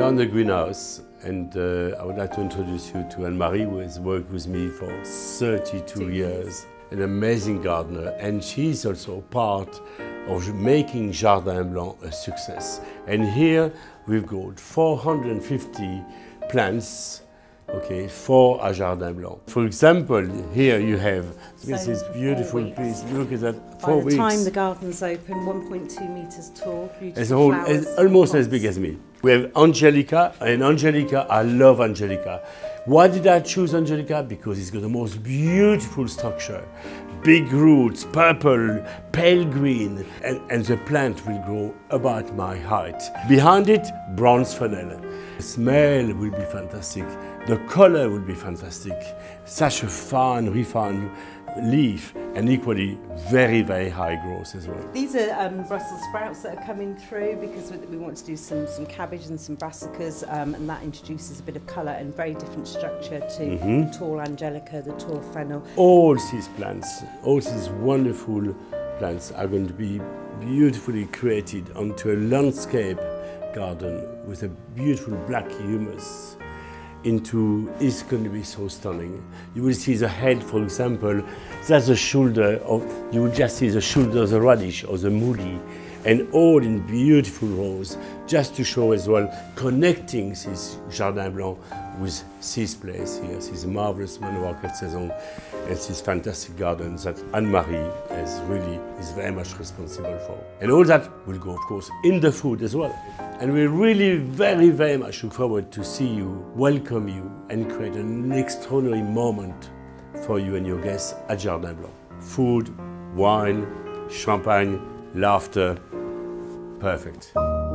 are in the greenhouse, and I would like to introduce you to Anne-Marie, who has worked with me for 32 years. An amazing gardener, and she's also part of making Jardin Blanc a success. And here we've got 450 plants, okay, for a Jardin Blanc. For example, here you have this beautiful piece. Look at that, 4 weeks. By the time the garden's open, 1.2 metres tall, beautiful It's whole, flowers. it's almost as big as me. We have Angelica, and Angelica, I love Angelica. Why did I choose Angelica? Because it's got the most beautiful structure. Big roots, purple, pale green, and the plant will grow about my height. Behind it, bronze fennel. The smell will be fantastic. The color will be fantastic. Such a fine, refined leaf, and equally very, very high growth as well. These are Brussels sprouts that are coming through because we want to do some cabbage and some brassicas, and that introduces a bit of colour and very different structure to the tall Angelica, the tall fennel. All these plants, all these wonderful plants are going to be beautifully created onto a landscape garden with a beautiful black humus. It's going to be so stunning. You will see the head, for example, that's the shoulder of, you will just see the shoulder of the radish or the mouli, and all in beautiful rows, just to show as well, connecting this Jardin Blanc with this place here, this marvelous Manoir Quatre Saisons, and this fantastic garden that Anne-Marie is very much responsible for. And all that will go, of course, in the food as well. And we really very, very much look forward to see you, welcome you, and create an extraordinary moment for you and your guests at Jardin Blanc. Food, wine, champagne, laughter, perfect.